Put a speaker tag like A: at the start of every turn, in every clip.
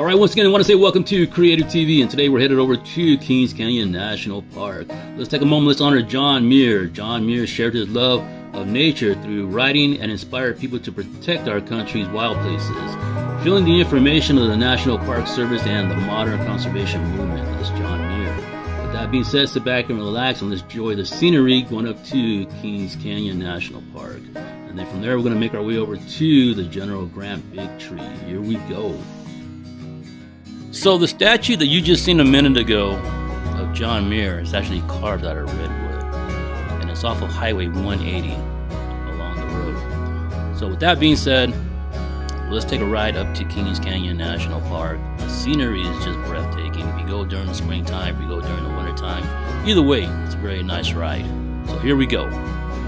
A: Alright, once again I want to say welcome to Creative TV, and today we're headed over to Kings Canyon National Park. Let's take a moment, let's honor John Muir. John Muir shared his love of nature through writing and inspired people to protect our country's wild places. Filling the information of the National Park Service and the modern conservation movement is John Muir. With that being said, sit back and relax and let's enjoy the scenery going up to Kings Canyon National Park. And then from there we're going to make our way over to the General Grant Big Tree. Here we go. So the statue that you just seen a minute ago of John Muir is actually carved out of redwood, and it's off of Highway 180 along the road. So with that being said, let's take a ride up to Kings Canyon National Park. The scenery is just breathtaking. If you go during the springtime, if you go during the wintertime, either way, it's a very nice ride. So here we go.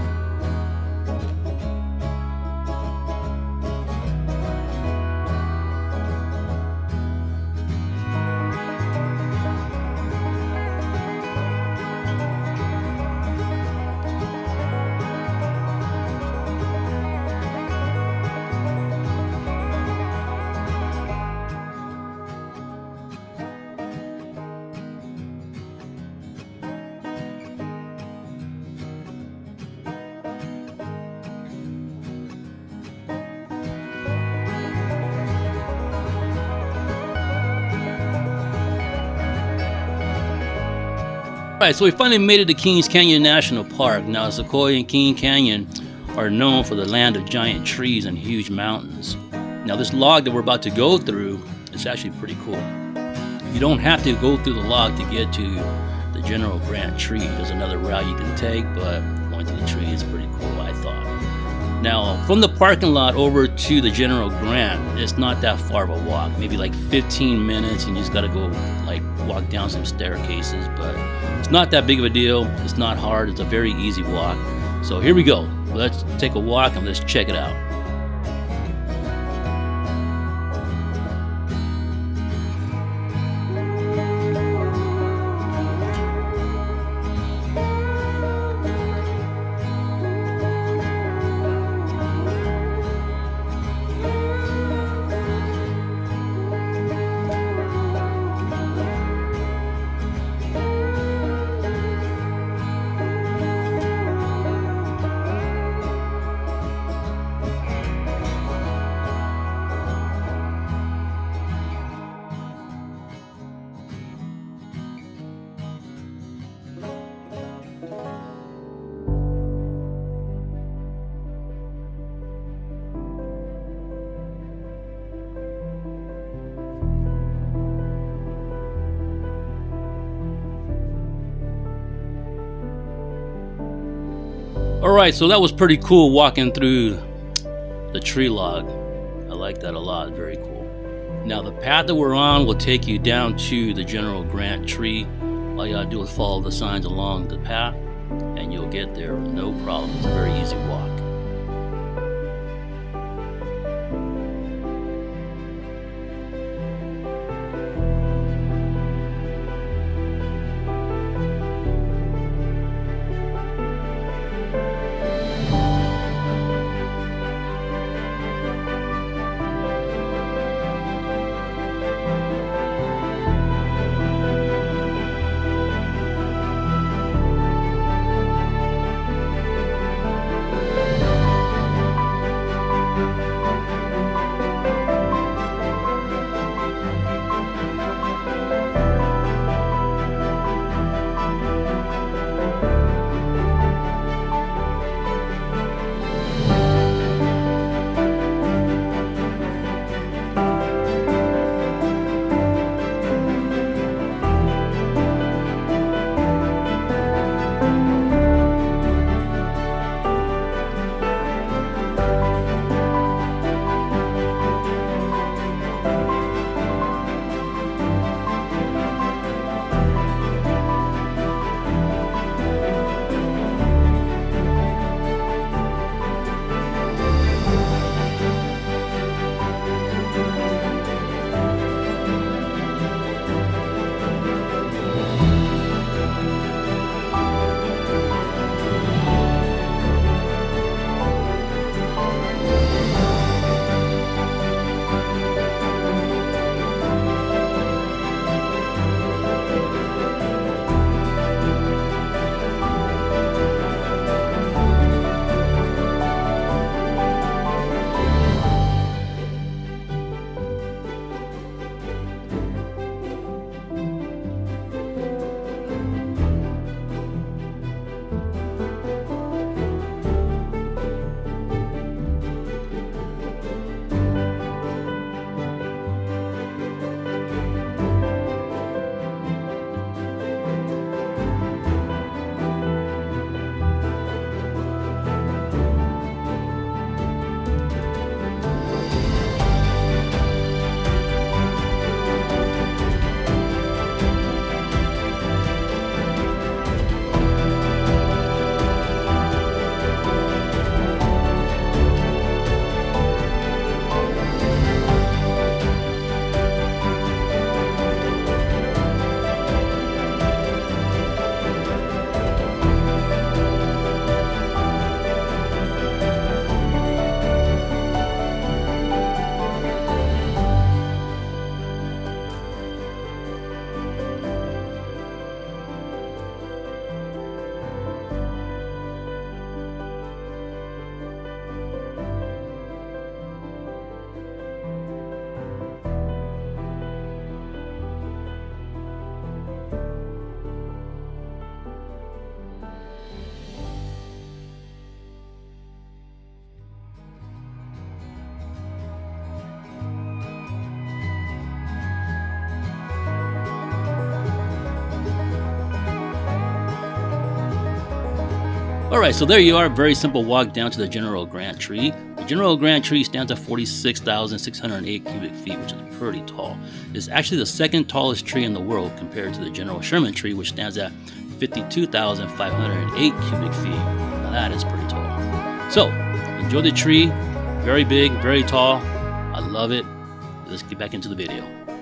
A: Alright, so we finally made it to Kings Canyon National Park. Now, Sequoia and King Canyon are known for the land of giant trees and huge mountains. Now, this log that we're about to go through is actually pretty cool. You don't have to go through the log to get to the General Grant tree. There's another route you can take, but going to the tree is pretty cool, I thought. Now, from the parking lot over to the General Grant, it's not that far of a walk. Maybe like 15 minutes, and you just gotta go like walk down some staircases, but it's not that big of a deal. It's not hard. It's a very easy walk. So here we go. Let's take a walk and let's check it out. Alright, so that was pretty cool walking through the tree log. I like that a lot, very cool. Now the path that we're on will take you down to the General Grant tree. All you gotta do is follow the signs along the path and you'll get there no problem. It's a very easy walk. Alright, so there you are. Very simple walk down to the General Grant tree. The General Grant tree stands at 46,608 cubic feet, which is pretty tall. It's actually the second tallest tree in the world compared to the General Sherman tree, which stands at 52,508 cubic feet. Now that is pretty tall. So, enjoy the tree. Very big, very tall. I love it. Let's get back into the video.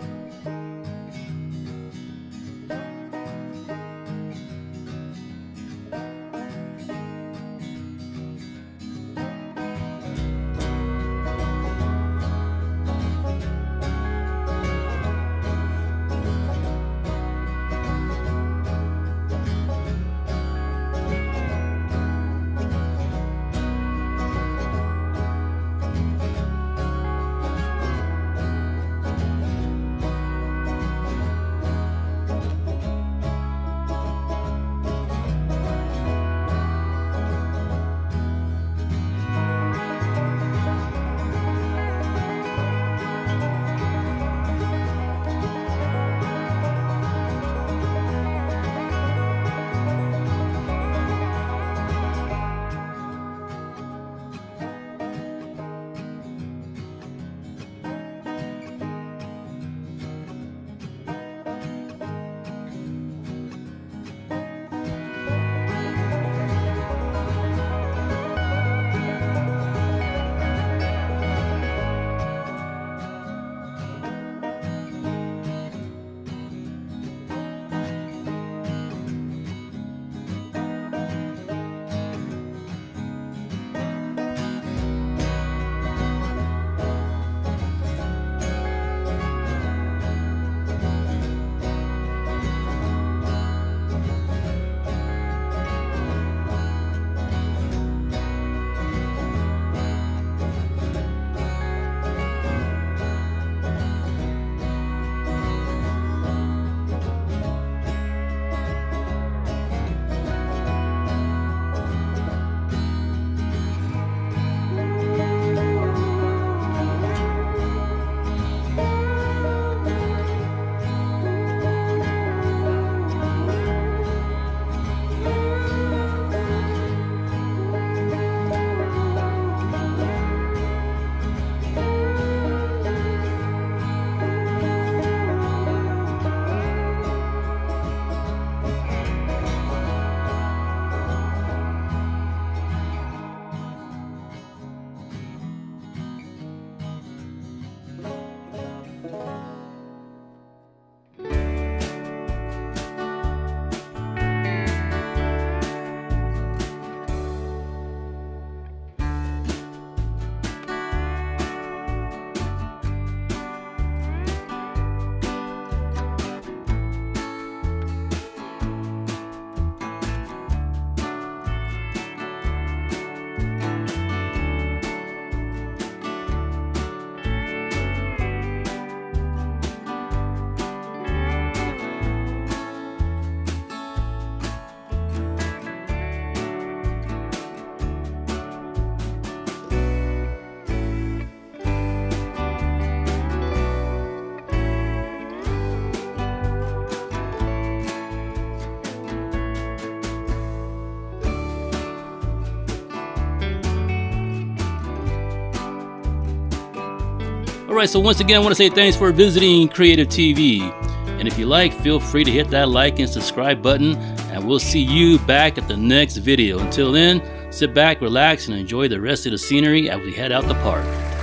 A: Alright, so once again I want to say thanks for visiting Creative TV. And if you like, feel free to hit that like and subscribe button, and we'll see you back at the next video. Until then, sit back, relax, and enjoy the rest of the scenery as we head out the park.